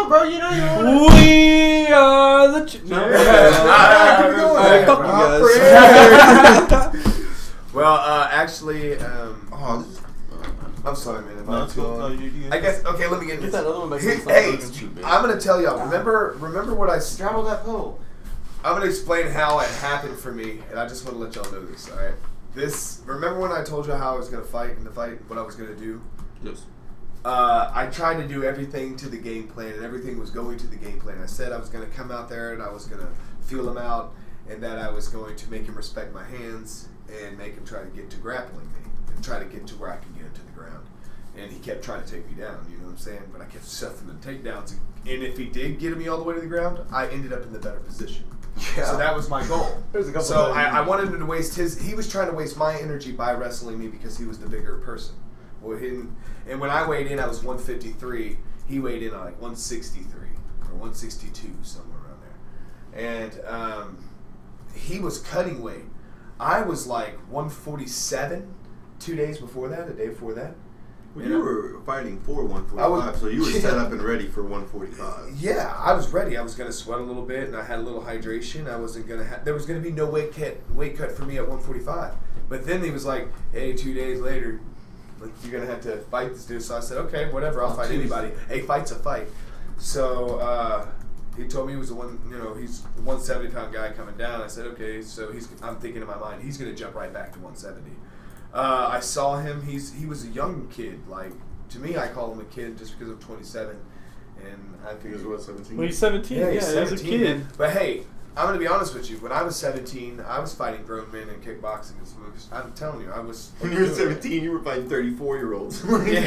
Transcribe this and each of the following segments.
on, bro. You know you want to. We are the... Alright, fuck you guys. Well, actually, I'm sorry, man. I guess, okay, let me get this. Hey, I'm going to tell y'all, remember what I straddled that pole. I'm going to explain how it happened for me, and I just want to let y'all know this, alright? Remember when I told you how I was going to fight in the fight, what I was going to do? Yes. I tried to do everything to the game plan, and everything was going to the game plan. I said I was going to come out there, and I was going to feel him out, and that I was going to make him respect my hands, and make him try to get to grappling me, and try to get to where I could get him to the ground. And he kept trying to take me down, you know what I'm saying? But I kept suffering the takedowns, and if he did get me all the way to the ground, I ended up in the better position. Yeah. So that was my goal. So I wanted him to waste he was trying to waste my energy by wrestling me because he was the bigger person. Well, and when I weighed in, I was 153. He weighed in at like 163 or 162, somewhere around there. And he was cutting weight. I was like 147 2 days before that, a day before that. Well, you were fighting for 145, so you were set up and ready for 145. Yeah, I was ready. I was going to sweat a little bit, and I had a little hydration. I wasn't going to there was going to be no weight cut for me at 145. But then he was like, hey, 2 days later, like, you're going to have to fight this dude. So I said, okay, whatever, I'll fight anybody. A fight's a fight. So he told me he was he's the 170-pound guy coming down. I said, okay, so I'm thinking in my mind, he's going to jump right back to 170. I saw him. He was a young kid. Like, to me, I call him a kid just because I'm 27, and I think he was what, 17. Well, he's 17. Yeah, he's 17. As a kid. Man. But hey, I'm gonna be honest with you. When I was 17, I was fighting grown men in kickboxing and smokes. I'm telling you, I was. When you were 17, you were fighting 34-year-olds.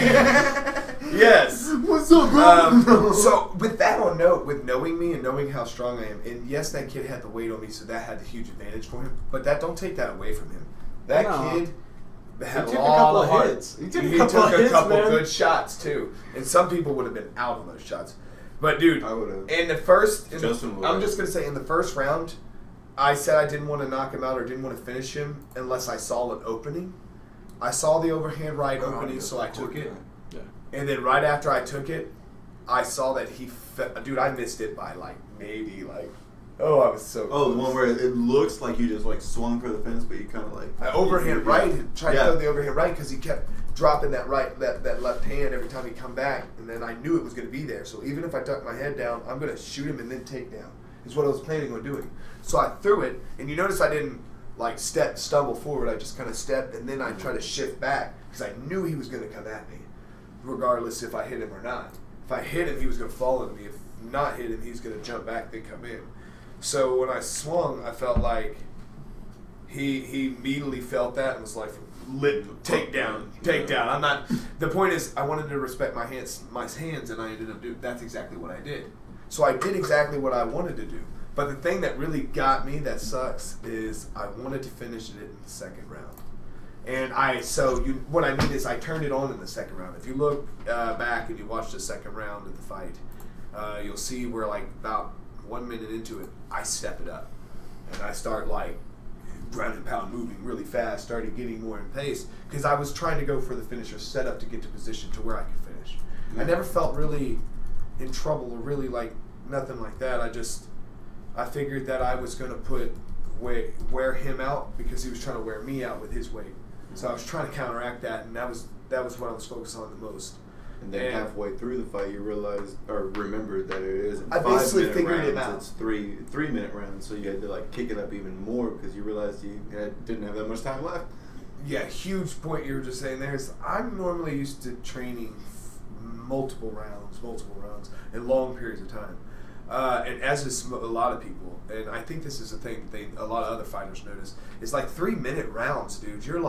Yes. What's up, bro? So with that on note, with knowing me and knowing how strong I am, and yes, that kid had the weight on me, so that had the huge advantage for him. But don't take that away from him. That kid. Had he took a couple of hits. He took a couple good shots too, and some people would have been out on those shots. But dude, in the first, I'm just gonna say in the first round, I said I didn't want to knock him out or didn't want to finish him unless I saw an opening. I saw the overhand right opening, so I took it. Yeah. And then right after I took it, I saw that dude, I missed it by maybe. Oh, I was so close. Oh, the one where it looks like you just swung for the fence, but you kind of I overhand right, tried to throw the overhand right because he kept dropping that left hand every time he'd come back, and then I knew it was going to be there. So even if I ducked my head down, I'm going to shoot him and then take down. Is what I was planning on doing. So I threw it, and you notice I didn't stumble forward. I just kind of stepped, and then I tried to shift back because I knew he was going to come at me, regardless if I hit him or not. If I hit him, he was going to fall into me. If not hit him, he was going to jump back, then come in. So when I swung, I felt like he immediately felt that and was like, take down. I'm not. The point is, I wanted to respect my hands, and I ended up doing. That's exactly what I did. So I did exactly what I wanted to do. But the thing that really got me, that sucks, is I wanted to finish it in the second round. And what I mean is, I turned it on in the second round. If you look back and you watch the second round of the fight, you'll see where about 1 minute into it, I step it up, and I start ground and pound moving really fast, started getting more in pace because I was trying to go for the finisher setup to get to position to where I could finish. I never felt really in trouble or really nothing like that. I figured that I was going to wear him out because he was trying to wear me out with his weight. So I was trying to counteract that, and that was what I was focused on the most. And then halfway through the fight, you realized or remembered that it isn't 5 basically minute figured rounds, it out. It's 3 minute rounds. So you had to kick it up even more because you realized you didn't have that much time left. Yeah, huge point you were just saying there is I'm normally used to training multiple rounds, in long periods of time. And as is a lot of people, and I think this is a thing a lot of other fighters notice, it's 3 minute rounds, dude. You're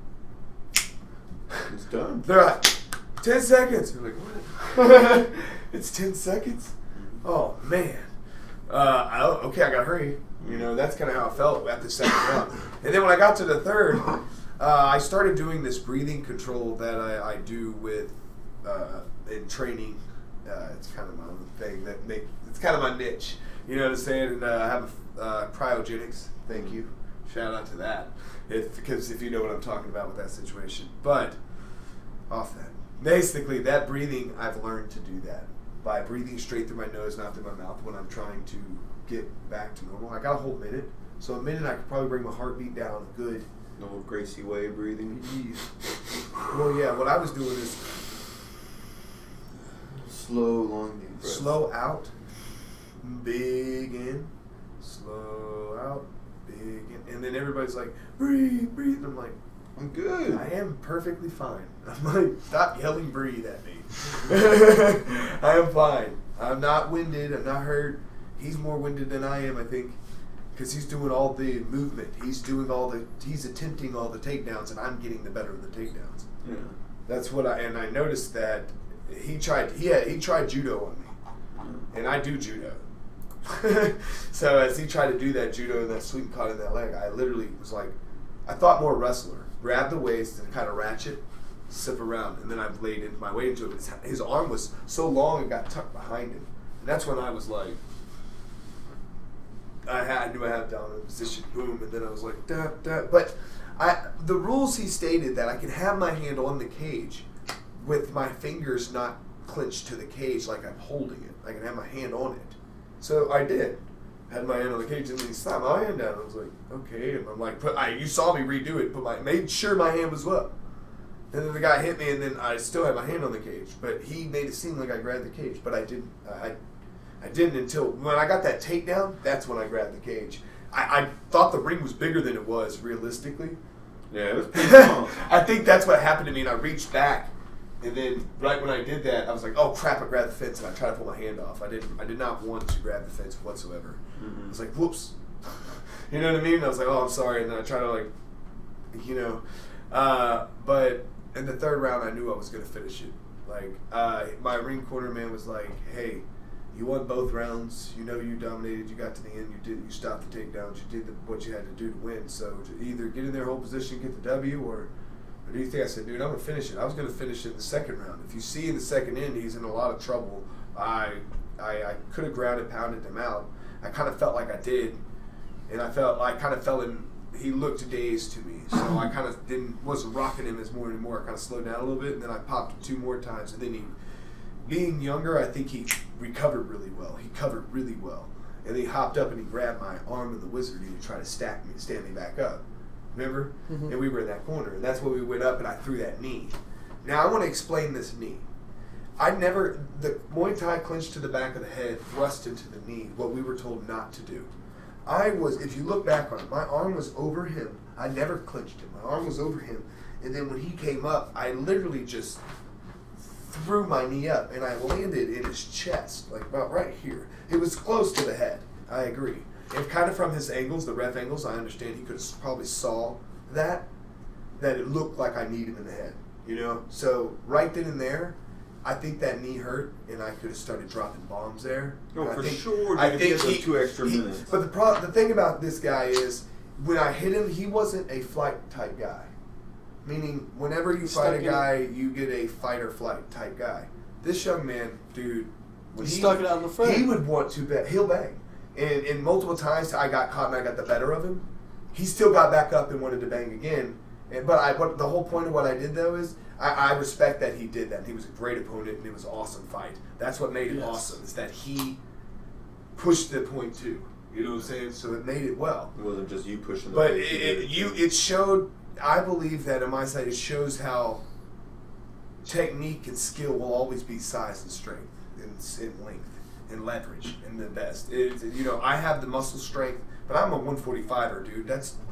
it's done. They're like 10 seconds. You're like, what? It's 10 seconds? Oh, man. Okay, I gotta hurry. That's kind of how I felt at the second round. And then when I got to the third, I started doing this breathing control that I do with in training. It's kind of my own thing it's kind of my niche. You know what I'm saying? And I have cryogenics. Thank you. Shout out to that. Because if you know what I'm talking about with that situation. But off that. Basically, that breathing, I've learned to do that. by breathing straight through my nose, not through my mouth when I'm trying to get back to normal. I got a whole minute. So a minute I could probably bring my heartbeat down good. No Gracie way breathing. Well, yeah, what I was doing is slow, long, deep breath. Slow out, big in, slow out, big in. And then everybody's like, breathe, breathe. And I'm like, I'm good. I am perfectly fine. I'm like, stop yelling breathe at me. I am fine. I'm not winded. I'm not hurt. He's more winded than I am, I think, because he's doing all the movement. He's attempting all the takedowns, and I'm getting the better of the takedowns. Yeah. That's what I noticed that he tried judo on me, and I do judo. So as he tried to do that judo and that sweep caught in that leg, I literally was like, I thought more wrestler. Grab the waist and kind of ratchet, sip around, and then I laid my weight into it. His arm was so long it got tucked behind him, and that's when I was like, I knew I had dominant position, boom, and then I was like, da, da. But the rules he stated that I can have my hand on the cage with my fingers not clenched to the cage like I'm holding it. I can have my hand on it. So I did. Had my hand on the cage and then he slapped my hand down. I was like, okay. And I'm like, you saw me redo it, made sure my hand was up. And then the guy hit me and then I still had my hand on the cage. But he made it seem like I grabbed the cage. But I didn't. I didn't until when I got that takedown, that's when I grabbed the cage. I thought the ring was bigger than it was, realistically. Yeah, it was pretty small. I think that's what happened to me, and I reached back, and then right when I did that, I was like, oh crap, I grabbed the fence, and I tried to pull my hand off. I did not want to grab the fence whatsoever. Mm-hmm. I was like, whoops. You know what I mean? And I was like, oh, I'm sorry, and then I tried to but in the third round, I knew I was going to finish it. Like, my ring corner man was like, hey, you won both rounds. You know you dominated. You got to the end. You stopped the takedowns. You did what you had to do to win. So to either get in their whole position, get the W, or do you think? I said, dude, I'm gonna finish it. I was gonna finish it in the second round. If you see in the second end, he's in a lot of trouble. I could have grounded, pounded him out. I kind of felt like I did, and I kind of fell in. He looked dazed to me, so I kind of wasn't rocking him as more anymore. I kind of slowed down a little bit, and then I popped him 2 more times, and then being younger, I think he recovered really well. He covered really well. And he hopped up and he grabbed my arm of the wizard and he tried to stand me back up. Remember? Mm-hmm. And we were in that corner. And that's when we went up and I threw that knee. Now I want to explain this knee. The Muay Thai clinch to the back of the head, thrust into the knee, what we were told not to do. If you look back on it, my arm was over him. I never clinched him. My arm was over him. And then when he came up, I literally just threw my knee up, and I landed in his chest, like about right here. It was close to the head, I agree. And kind of from his angles, the ref angles, I understand he could have probably saw that it looked like I kneed him in the head, you know? So right then and there, I think that knee hurt, and I could have started dropping bombs there. No, for sure. I think he 2 extra minutes. But the thing about this guy is, when I hit him, he wasn't a flight type guy. Meaning, whenever you fight a guy, you get a fight or flight type guy. This young man, dude, when he stuck it out in the front. He would want to bet. He'll bang. And multiple times I got caught and I got the better of him. He still got back up and wanted to bang again. But the whole point of what I did, though, is I respect that he did that. He was a great opponent, and it was an awesome fight. That's what made it awesome, is that he pushed the point, too. You know what I'm saying? So it made it well. It wasn't just you pushing the But point. it showed... I believe that on my side, it shows how technique and skill will always be size and strength and length and leverage and the best. I have the muscle strength, but I'm a 145er, dude.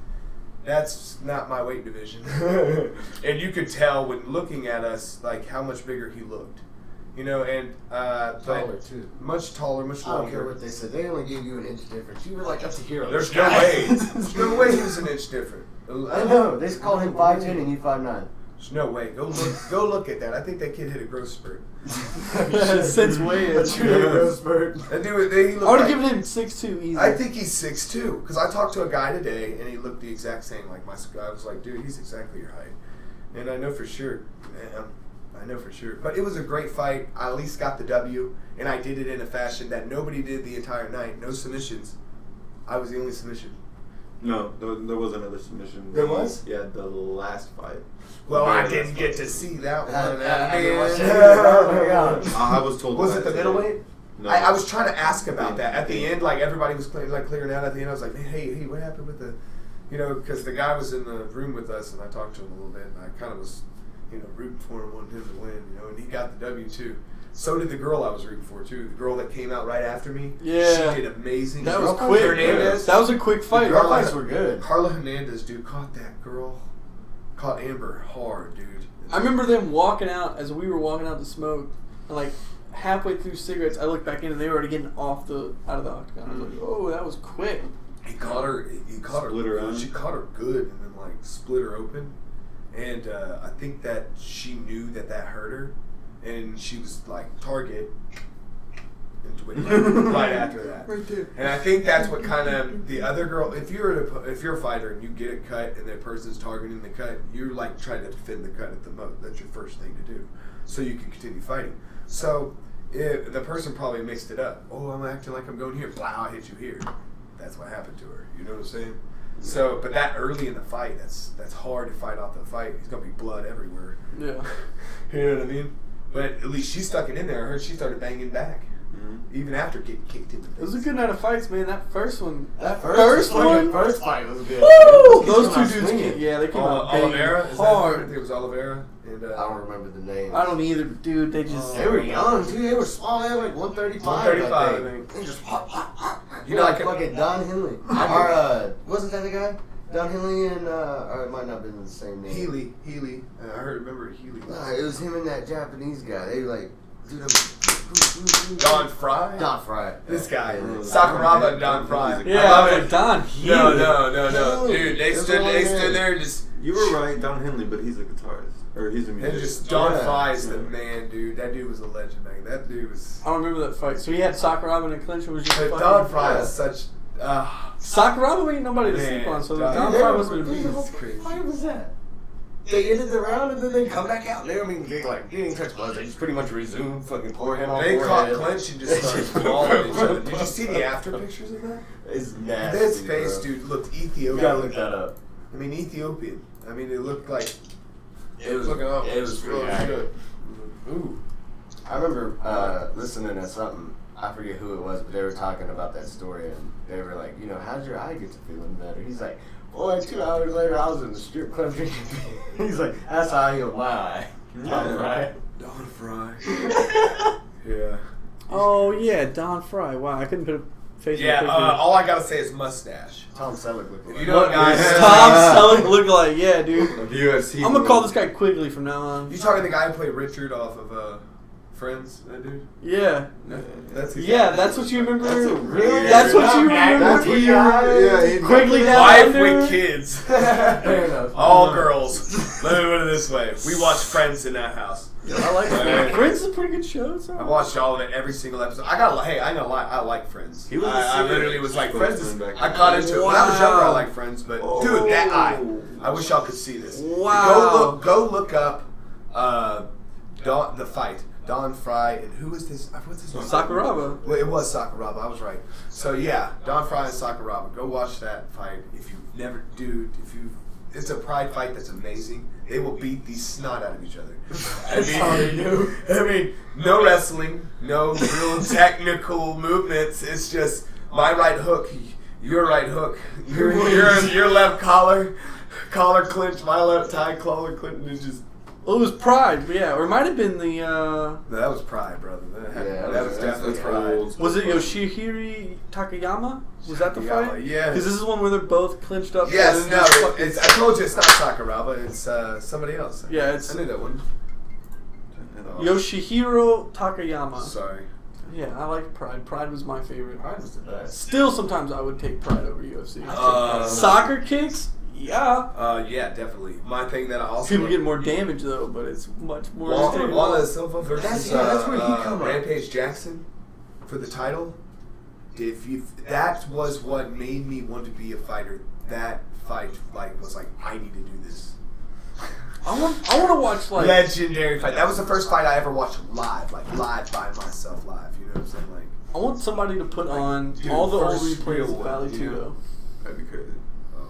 That's not my weight division. And you could tell when looking at us, like, how much bigger he looked. And taller too. Much taller, much longer. I don't care what they said. They only gave you an inch difference. You were like, that's a hero. There's no way. There's no way he was an inch different. I know. They called him 5'10" and you 5'9". There's no way. Go look at that. I think that kid hit a growth spurt. Since way That's a growth spurt. That dude, he I would have given him 6'2" easy. I think he's 6'2", because I talked to a guy today and he looked the exact same like my guy. I was like, dude, he's exactly your height. And I know for sure. I know for sure. But it was a great fight. I at least got the W, and I did it in a fashion that nobody did the entire night. No submissions. I was the only submission. No, there was another submission. There was? Yeah, the last fight. Well, I didn't get to see that one. I was told. Was it the middleweight? No. I was trying to ask about that at the end. Like everybody was clearing out at the end. I was like, man, hey, what happened with the, because the guy was in the room with us, and I talked to him a little bit, and I kind of was, rooting for him, wanted him to win, and he got the W too. So did the girl I was rooting for too. The girl that came out right after me. Yeah. She did amazing. That was quick. Hernandez. That was a quick fight. The girl fights were good. Carla Hernandez, dude, caught that girl. Caught Amber hard, dude. I remember them walking out as we were walking out to smoke, and like halfway through cigarettes, I looked back in and they were already getting out of the octagon. I was like, oh, that was quick. He caught her. Split her open. She caught her good, and then like split her open. And I think that she knew that hurt her, and she was like target into it right after that. Right there. And I think that's what kind of the other girl. If you're a fighter and you get a cut and that person's targeting the cut, you're like trying to defend the cut at the most. That's your first thing to do, so you can continue fighting. So the person probably mixed it up. Oh, I'm acting like I'm going here. Blah, I hit you here. That's what happened to her. You know what I'm saying? So, but that early in the fight, that's hard to fight off the fight. There's gonna be blood everywhere. Yeah. You know what I mean? But at least she stuck it in there. I heard she started banging back, even after getting kicked in the face. It was a good night of fights, man. That first one. That first one? first fight was good. Woo! Those Those two two dudes, swinging. yeah, they came out Oliveira? banging I hard. think it was Oliveira. And, I don't remember the names. I don't either, dude. They just. They were young too. They were small. They were like 135. 135, I I think. They just You know, like I fucking Don Henley. Or wasn't that the guy? Don Henley and or it might not have been the same name. Healy. I remember Healy. Nah, it was him and that Japanese guy. They like, dude. Don Fry. Don Fry. This guy, Sakuraba and Don Fry. Yeah, I love but it. Don. No, dude. They stood there and just. You were right, Don Henley, but he's a guitarist. Or he's a musician. And just Don Fry is the man, dude. That dude was a legend, man. That dude was. I don't remember that fight. So he had Sakuraba in a clinch. Or was just But fucking- Don Fry is such. Sakuraba ain't nobody to Man, sleep on. So Don- Don Fry must have been What beast. crazy. fight was that? They ended the round and then they come back out. They didn't touch gloves. They just pretty much resumed fucking forehand on They caught forehead. clinch and just started mauling each other. Did you see the after pictures of that? It's nasty. This face, bro. dude, looked You Ethiopian. gotta look that up. I mean, Ethiopian. I mean, it looked like. It was looking up. It was pretty accurate. Ooh. I remember listening to something. I forget who it was, but they were talking about that story, and they were like, how'd your eye get to feeling better? He's like, boy, 2 hours later, I was in the strip club drinking beer. He's like, that's how I healed my eye. Don Fry. Don Fry. Yeah. Oh yeah, Don Fry. Wow, I couldn't put a face. Yeah, on the picture. all I gotta say is mustache. Tom Selleck looked like You know what, guys? Tom Selleck look like, yeah, dude. UFC. I'm gonna call this guy Quigley from now on. You talking the guy who played Richard off of Friends? That dude? Yeah. That's his Yeah, that's what you remember. That's a really That's what you That's remember. what you Quigley down Wife under. with kids. Fair enough. All girls. Let me put it this way. We watch Friends in that house. I like it. Friends is a pretty good show. So. I watched all of it, every single episode. I ain't gonna lie, I like Friends. He was a I serious literally was like, Friends is, back I then. caught into it. When I was younger, I Wow. liked Friends, but dude, that eye. I wish y'all could see this. Wow. Go look up the fight. Don Fry and who is this? What's his name? Sakuraba. Well, it was Sakuraba. I was right. So yeah, Don Fry and Sakuraba. Go watch that fight if you never, dude. It's a pride fight that's amazing. They will beat the snot out of each other. I mean, no wrestling, no real technical movements. It's just my right hook, your right hook, your left collar clinch, my left tie collar clinch is just. Well, it was Pride, but yeah, or it might have been the. No, that was pride, brother. That was definitely that's pride. old. Was it Yoshihiro Takayama? Was that the Takayama, fight? yeah. Because this is one where they're both clinched up. Yes, and no, just fucking- I told you it's not Sakuraba, it's somebody else. Yeah, it's- I knew that one. Yoshihiro Takayama. Sorry. Yeah, I like Pride. Pride was my favorite. Pride was the best. Still, sometimes I would take Pride over UFC. Uh, Soccer kicks? Yeah. Yeah, definitely. My thing that I also People get more damage though, but it's much more. Walla Silva versus That's where he come up. Rampage Jackson for the title. That was what made me want to be a fighter. That fight was like I need to do this. I want to watch like Legendary fight. That was the first fight I ever watched live, like live by myself, live. You know what I'm saying? Like I want somebody to put on dude, all the old first replays real of one, Valley you 2 know? though. That'd be crazy.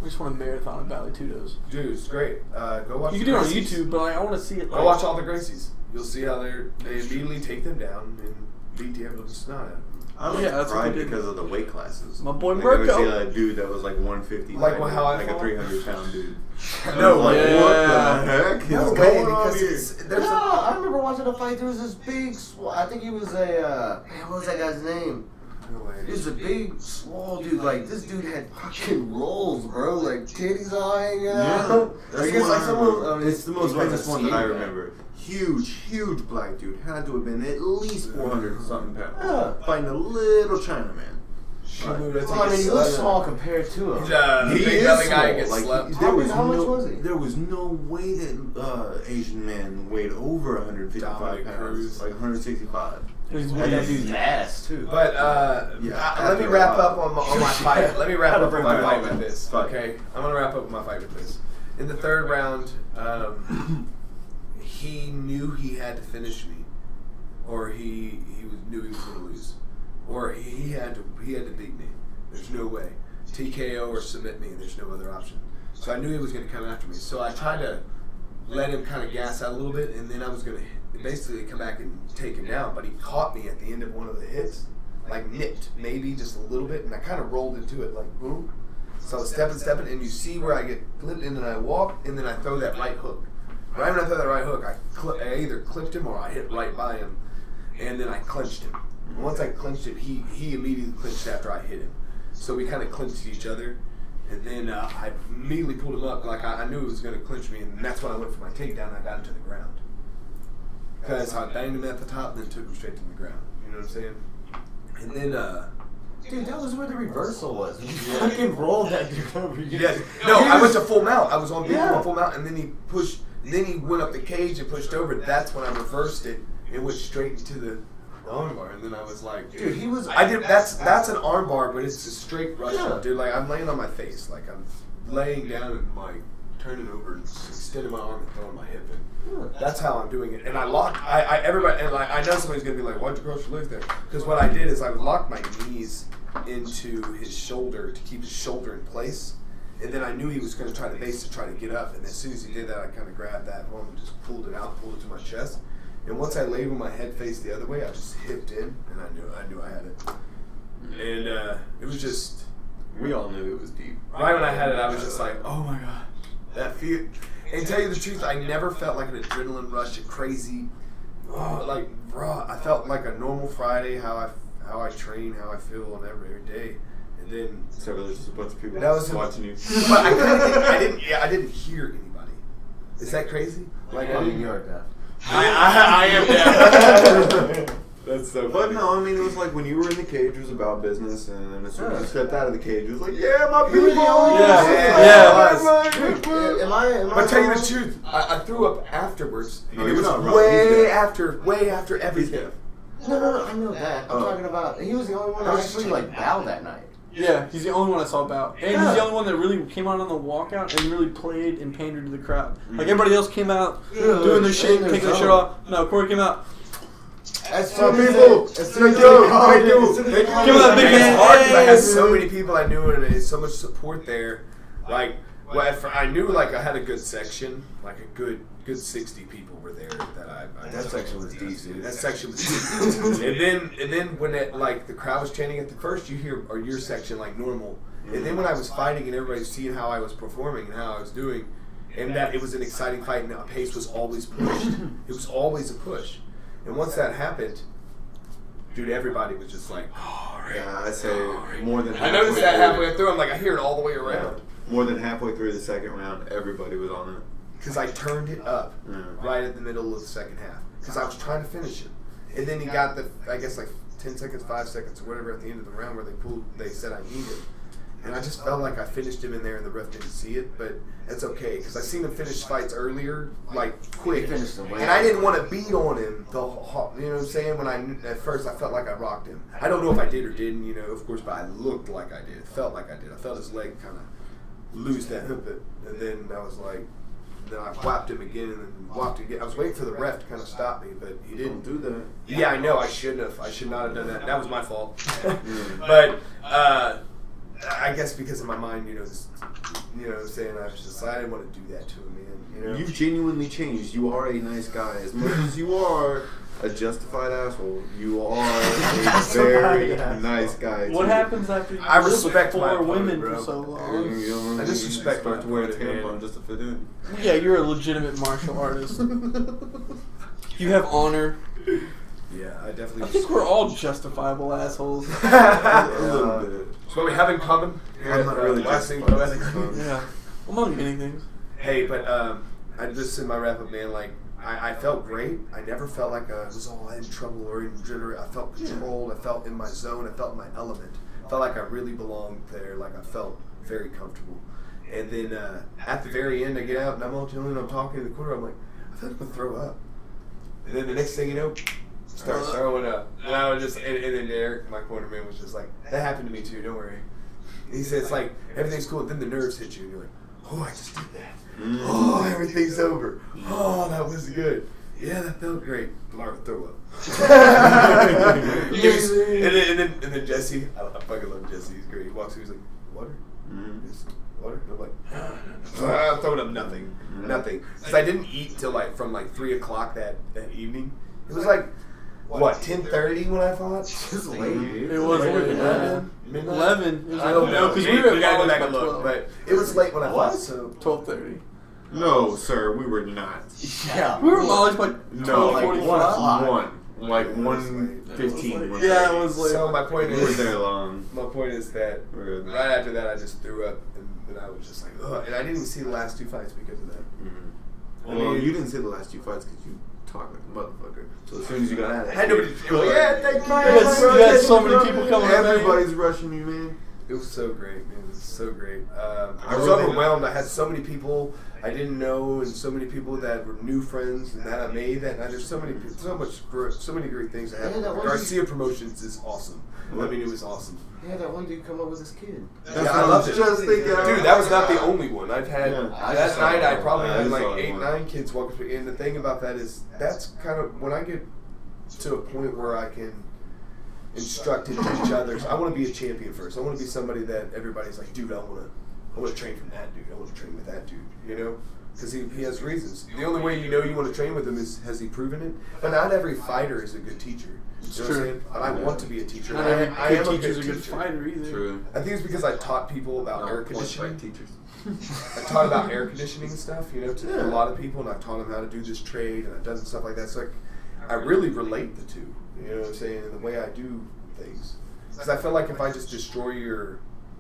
just want to marathon of Valley Tudos. Dude, it's great. Go watch. You can do it on YouTube, but like, I want to see it. Go watch all the Gracies. You'll see how they immediately take them down and beat the absolute snot out of them. I like that's what Pride they did. because of the weight classes. My boy like, Mirko. I would see a dude that was like 150, Like how I like a fought? 300-pound dude. No, like yeah. what the heck No is way, going on because here? there's I remember watching a fight. There was this big. I think he was a. Man, what was that guy's name? no way. He was a big, swole dude. Like this dude had fucking rolls, bro. Like titties all hanging out. That's I the guess one like I someone. remember. It's the most he was famous a one that I skinny guy. remember. Huge black dude. Had to have been at least 400 something pounds. Yeah. Fighting a little Chinaman. Well, I mean, he looks small compared to him. The big belly guy gets slept. How much was he? There was no way that Asian man weighed over 155 Dominic pounds. Cruz. Like 165. He's And that dude's ass too. But let me wrap up on my fight. Let me wrap up on my fight with this. Fight. Okay, I'm gonna wrap up with my fight with this. In the third round, he knew he had to finish me, or knew he was gonna lose, or he had to beat me. There's no way. TKO or submit me. There's no other option. So I knew he was gonna come after me. So I tried to let him kind of gas out a little bit, and then I was gonna basically come back and take him down. But he caught me at the end of one of the hits, like nipped maybe just a little bit, and I kind of rolled into it like boom. So I was stepping, and you see where I get clipped, and then I walk, and then I throw that right hook. Right when I throw that right hook, I either clipped him or I hit right by him, and then I clinched him. And once I clinched him, he immediately clinched after I hit him. So we kind of clinched each other, and then I immediately pulled him up. Like I knew he was going to clinch me, and that's when I went for my takedown. I got him to the ground because I banged him at the top, and then took him straight to the ground. You know what I'm saying? And then. Dude, that was where the reversal was. You fucking rolled that dude over. Yeah. No, I went to full mount. I was on Yeah. full mount, and then he pushed. Then he went up the cage and pushed over. That's when I reversed it. It went straight into the armbar, and then I was like, Dude, he was. I did. That's an armbar, but it's a straight Russian, Yeah. dude. Like I'm laying on my face, like I'm laying down and like turning over and extending my arm and throwing my hip in. That's how I'm doing it. And I locked. Everybody, and like I know somebody's gonna be like, "Why'd you cross your legs there?" Because what I did is I locked my knees into his shoulder to keep his shoulder in place, and then I knew he was going to try to base to try to get up, and as soon as he did that, I kind of grabbed that one and just pulled it out, pulled it to my chest, and once I laid with my head faced the other way, I just hipped in, and I knew I had it, and it was just We all knew it was deep. right when I had it, I was just like, oh my god, that feel. And to tell you the truth, I never felt like an adrenaline rush, a crazy, like raw. I felt like a normal Friday, how I train, how I feel on every day, and then. Except there's just a bunch of people That was watching you. But I didn't hear anybody. Is that crazy? Like I mean, you're deaf. I am deaf. That's so. But no, I mean it was like when you were in the cage, it was about business, and then as soon as you stepped out of the cage, it was like, yeah, my people. Am I? But tell you the truth, I threw up afterwards. No, And it you're was not wrong. way He's after everything. deaf. No, I know that. I'm talking about. He was the only one that actually like bowed that night. Yeah, he's the only one I saw about. And he's the only one that really came out on the walkout and really played and pandered to the crowd. Like everybody else came out doing their shit, taking their shirt off. No, Corey came out. As Some soon as people, as soon as they Give Give him that big hand. It's hard because I had Hey. so many people I knew and there's so much support there. Like, I knew like I had a good section, like a good 60 people were there that I That section was decent. That section was decent. and then when it like the crowd was chanting at the first, you hear or your section like normal, and then when I was fighting and everybody was seeing how I was performing and how I was doing, and that it was an exciting fight and the pace was always pushed. It was always a push. And once that happened, dude, everybody was just like, oh, Yeah, I'd say more than. I noticed that halfway through. I'm like, I hear it all the way around. More than halfway through the second round, everybody was on it. Because I turned it up right at the middle of the second half. Because I was trying to finish it. And then he got the, I guess like 10 seconds, 5 seconds, or whatever at the end of the round where they said I needed. And I just felt like I finished him in there and the ref didn't see it, but it's okay because I seen him finish fights earlier, like quick, and I didn't want to beat on him. You know what I'm saying? When at first I felt like I rocked him. I don't know if I did or didn't, you know, of course, but I looked like I did. It felt like I did. I felt his leg kind of lose that hook bit, and then I was like, then I whapped him again and then whapped again. I was waiting for the ref to kind of stop me, but he didn't do that. Yeah, I know. I shouldn't have. I should not have done that. That was my fault. But I guess because in my mind, you know, you know what I'm saying? I was just, I didn't want to do that to him, man. You know? You've genuinely changed. You are a nice guy. As much as you are a justified asshole, you are a very nice guy. What happens after you I live respect with my 4 opponent, women bro. for so long? I just respect my to wear a opponent, tampon man. just to fit in. Yeah, you're a legitimate martial artist. You have honor. Yeah, I definitely. I think we're all justifiable assholes. A little bit. So what we have in common. I'm not really last thing, justified. Yeah, among many things. Hey, but I just in my wrap up, man. Like I felt great. I never felt like I was all in trouble or in jitter. I felt controlled. I felt in my zone. I felt in my element. I felt like I really belonged there. Like I felt very comfortable. And then at the very end, I get out and I'm all chilling. I'm talking to the quarter. I'm like, I feel like I'm gonna throw up. And then the next thing you know, start throwing up. And I was just, and then Eric, my cornerman, was just like, that happened to me too. Don't worry. He said it's like everything's cool. Then the nerves hit you, and you're like, oh, I just did that. Oh, everything's over. Oh, that was good. Yeah, that felt great. Laura, throw up. and then Jesse, I fucking love Jesse. He's great. He walks through, he's like, water? Water? And I'm like, I'm throwing up nothing. Nothing. Because I didn't eat till from 3 o'clock that evening. It was like, what, 10:30 when I fought? It was late, dude. It was late. 11. 11. It was I don't know. because we were We gotta go at back college and by look. 12. But it was late when I fought, so. 12:30. No, sir, we were not. Yeah. We were demolished by No, like 12:45. 1 o'clock. One. Like 1:15. Yeah, it was late. So my point We were is, there long. my point is that We're- right after that, I just threw up, and I was just like, ugh. And I didn't even see the last 2 fights because of that. Well, you didn't see the last 2 fights because you talk like a motherfucker. So as soon as you got out of it, Had nobody to go, yeah, thank you. You had so many people coming up. Everybody's rushing you, man. It was so great, man. It was so great. I I was really- overwhelmed. I had so many people I didn't know, and so many people that were new friends and that I made. There's so many great things that happened. Yeah, that one Garcia Promotions is awesome. I mean, it was awesome. Yeah, that one dude come up with his kid. That's Yeah, what I loved it. Just thinking. Dude, that was not the only one. I've had Yeah. that night. I probably had I like saw 8, one. 9 kids walk up to me. And the thing about that is, that's kind of when I get to a point where I can instruct and teach others. I want to be a champion first. I want to be somebody that everybody's like, dude, I want to train from that dude. I want to train with that dude. You know, because he has reasons. The only way you know you want to train with him is, has he proven it? But not every fighter is a good teacher. It's You know what I'm true. saying? But I want to be a teacher. Not I every am good a teacher's a good good teacher. fighter either. True. I think it's because I taught people about air Point conditioning. blank teachers. I taught about air conditioning and stuff, you know, to Yeah. a lot of people, and I've taught them how to do this trade, and I've done stuff like that. So like, I really relate the two, you know what I'm saying, in the way I do things. Because I feel like if I just destroy your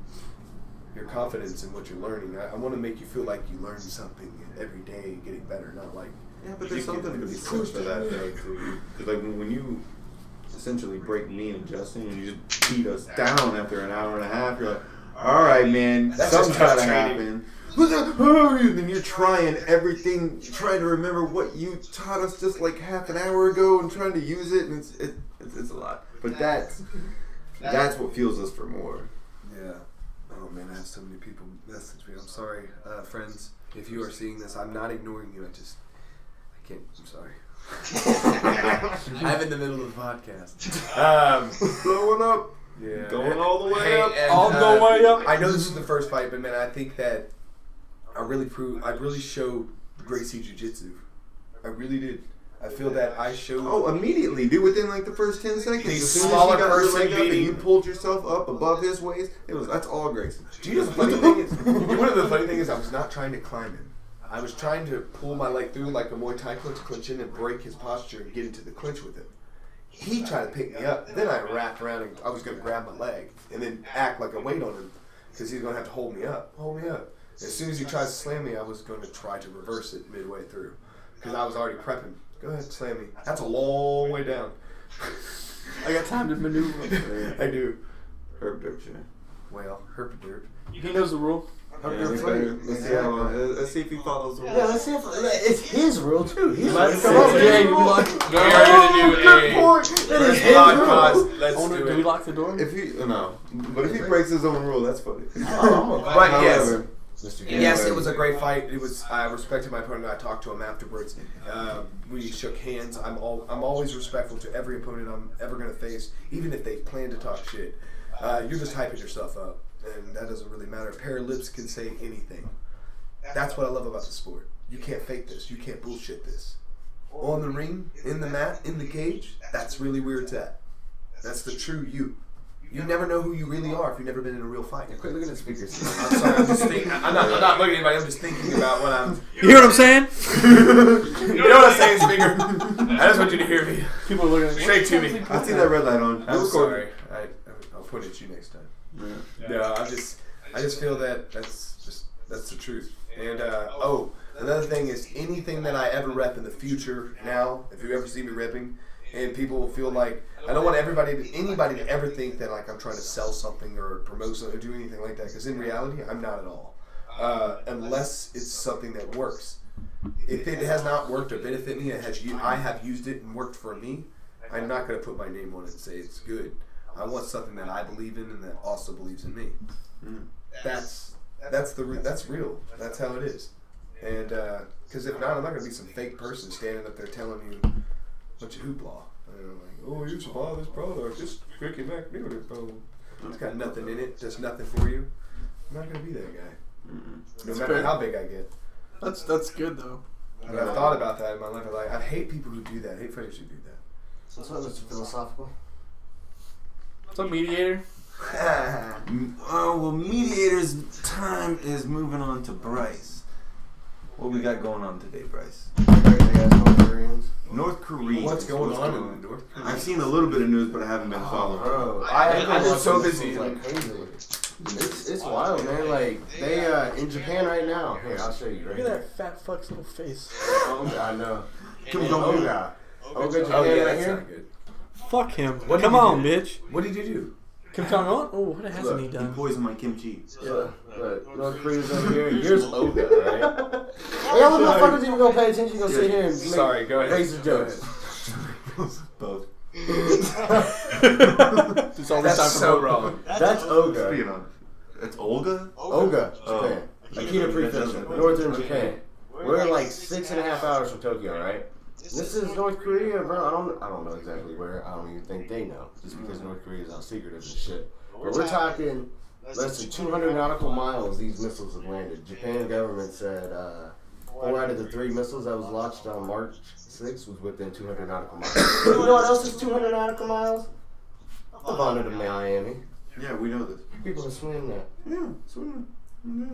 confidence in what you're learning, I want to make you feel like you learned something every day, getting better, not like. Yeah, but there's you something to get be said pushed for that, though, too. Because, like, when you essentially break me and Justin and you just beat us down after an hour and a half, you're like, all right, man, That's something's just tough gotta training. happen. Then you're trying everything, trying to remember what you taught us just like half an hour ago and trying to use it, and it's a lot. But that's what fuels us for more. Yeah. Oh man, I have so many people message me. I'm sorry, friends, if you are seeing this. I'm not ignoring you. I can't. I'm sorry. I'm in the middle of the podcast. Blowing up. Yeah. Going all the way Hey, up. and, All the way up. I know this is the first fight, but man, I think that I really showed Gracie Jiu-Jitsu. I really did. I feel that I showed. Oh, immediately, dude! Within like the first 10 seconds, The as soon as smaller you got your person leg up and beating- you pulled yourself up above his waist, that's all Grayson. Do you know the funny thing is? One of the funny things is I was not trying to climb him. I was trying to pull my leg through like a Muay Thai clinch in and break his posture and get into the clinch with him. He tried to pick me up. Then I wrapped around and I was going to grab my leg and then act like a weight on him because he's going to have to hold me up. Hold me up. As soon as he tries to slam me, I was going to try to reverse it midway through because I was already prepping. Go ahead, slam me. That's a long way down. I got time to maneuver. I do. Herb Derp shit. Well, herpaderp. He knows the rule. Let's see if he follows the rules. Yeah, let's see if it's his rule too. He's Might right. say, Come on, yeah, man. you lock. We are going to do Good a point. That is his podcast. rule. Let's Owner, do do we it. lock the door? If he but if he breaks his own rule, that's funny. But yes. However, Yes, it was a great fight. It was. I respected my opponent. I talked to him afterwards. We shook hands. I'm always respectful to every opponent I'm ever gonna face, even if they plan to talk shit. You're just hyping yourself up, and that doesn't really matter. A pair of lips can say anything. That's what I love about the sport. You can't fake this. You can't bullshit this. On the ring, in the mat, in the cage, that's really where it's at. That's the true you. You never know who you really are if you've never been in a real fight. Quit looking at the speakers. I'm sorry, I'm just thinking. I'm not looking at anybody. I'm just thinking about what I'm. You hear what I'm saying? You know what I'm saying, speaker? I just want you to hear me. People are looking at me. Straight to me. I see that red light on. I'm sorry. I'll point it at you next time. Yeah. No, I just feel that that's the truth. And another thing is anything that I ever rep in the future now, if you ever see me repping, and people will feel like I don't want anybody to ever think that like I'm trying to sell something or promote something or do anything like that. Because in reality, I'm not at all. Unless it's something that works. If it has not worked or benefited me, I have used it and worked for me. I'm not going to put my name on it and say it's good. I want something that I believe in and that also believes in me. That's real. That's how it is. And because if not, I'm not going to be some fake person standing up there telling you a bunch of hoopla. Like, oh, you should buy this product. Just quick it back, do it, bro. It's got nothing in it. Does nothing for you. I'm not going to be that guy. No matter how big I get. That's good though. And I've thought about that in my life. I hate people who do that. I hate fighters who do that. What's up, Mr. Philosophical? What's up, mediator? Well, mediator's time is moving on to Bryce. What we got going on today, Bryce? North Korea. What's going on in North Korea? I've seen a little bit of news, but I haven't been following. Bro, I've been so busy. Like crazy. It's wild, man. Like they in Japan right now. Here, I'll show you. Right Look at here. that fat fuck's little face. Oh, I know. Oga. Oga Japan Oh yeah, right that's here. not good. Fuck him. What did Come he on, do? bitch. What did you do? Kim Jong Un? Oh, what hasn't he He done? poisoned my kimchi. Look, North Korea's over here. Here's Oga, right? Hey, y'all motherfuckers even gonna pay attention? Gonna sit here and Sorry, go ahead. racist jokes. Both. It's always That's time for so vote. wrong. That's Oga. Speaking of, it's Olga. Oga, Oh. Japan. Akita Prefecture, northern Japan. We're like 6.5 hours from Tokyo, right? This is North Korea, bro. I don't know exactly where. I don't even think they know, just because North Korea is all secretive and shit. But we're talking less than 200 nautical miles. These missiles have landed. Japan government said 4 out of the 3 missiles that was launched on March 6th was within 200 nautical miles. You know what else is 200 nautical miles? Havana to Miami. Yeah, we know this. People are swimming that. Yeah, swimming. Yeah.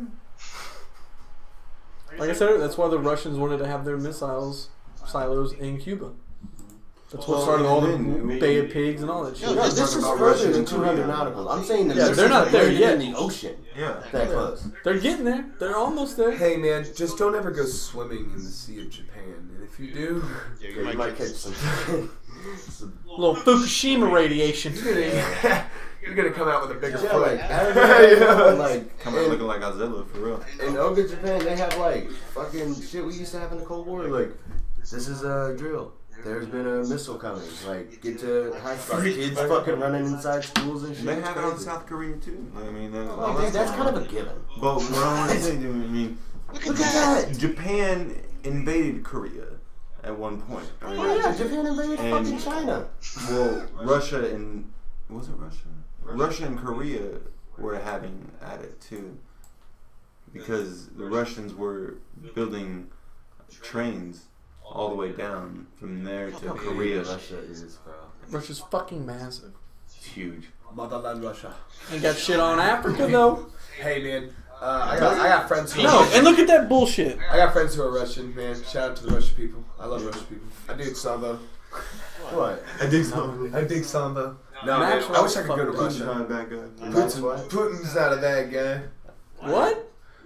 Like I said, that's why the Russians wanted to have their missiles silos in Cuba. That's what started all the Bay of Pigs and all that shit. No, this is further than 200 nautical. I'm saying the Yeah, they're not there yet. in the ocean. Yeah. That close. They're getting there. They're almost there. Hey man, just don't ever go swimming in the Sea of Japan. And if you do, You might catch some. A little Fukushima radiation. you're gonna come out with a bigger Yeah, foot. like, yeah. Like, Come out looking like Godzilla for real. in Oga, Japan, they have like fucking shit we used to have in the Cold War. Like, this is a drill. There's been a missile coming. Like, get to high school. Kids fucking running inside schools and shit. They It's have it on crazy. South Korea too. I mean, That's kind of a given. But what I want to say, I mean, Look at that. Japan invaded Korea at one point. I mean, Oh yeah, Japan invaded And- fucking China. Well, Russia and was it Russia? Russia and Korea were having at it too, because the Russians were building trains all the way down from there to Korea. Russia is, bro. Russia's fucking massive. It's huge. Motherland Russia. Ain't got shit on Africa though. Hey man, I got friends who No, and look at that bullshit. I got friends who are Russian, man. Shout out to the Russian people. I love Russian people. I dig samba. What? I dig so. I dig samba. No, Max man, I wish I could go to fucking Putin's Russia. not a bad guy. That's what? Putin's not a bad guy. What?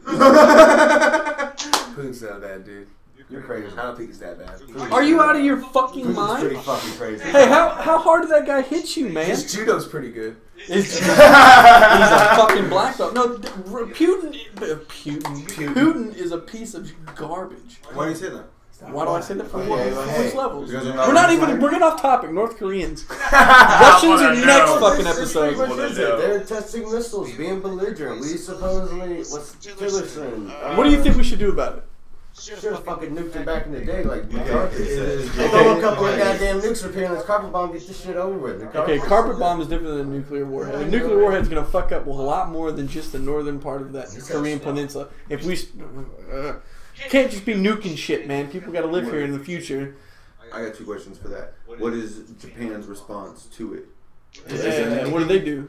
Putin's not a bad dude. You're crazy. I don't think he's that bad. Are you out of your fucking Putin's mind? pretty fucking crazy. Hey, how hard did that guy hit you, man? His judo's pretty good. He's a fucking black belt. No, Putin is a piece of garbage. Why do you say that? Why do I say that for Okay, what? well, For hey. which levels? Because We're not even. We're getting off topic. North Koreans. Russians are next fucking This is pretty episode. much is it. They're testing missiles, being belligerent. We supposedly, what's Tillerson? What do you think we should do about it? Should have fucking nuked it back in the day, like Yeah, McCarthy it is. said. Throw a couple of goddamn nukes up here and let's carpet bomb, get this shit over with. Okay, carpet bomb is different than a nuclear warhead. A nuclear warhead's gonna fuck up a lot more than just the northern part of that Korean peninsula. If we can't just be nuking shit, man. People gotta live here in the future. I got 2 questions for that. What is Japan's response to it? And what do they do?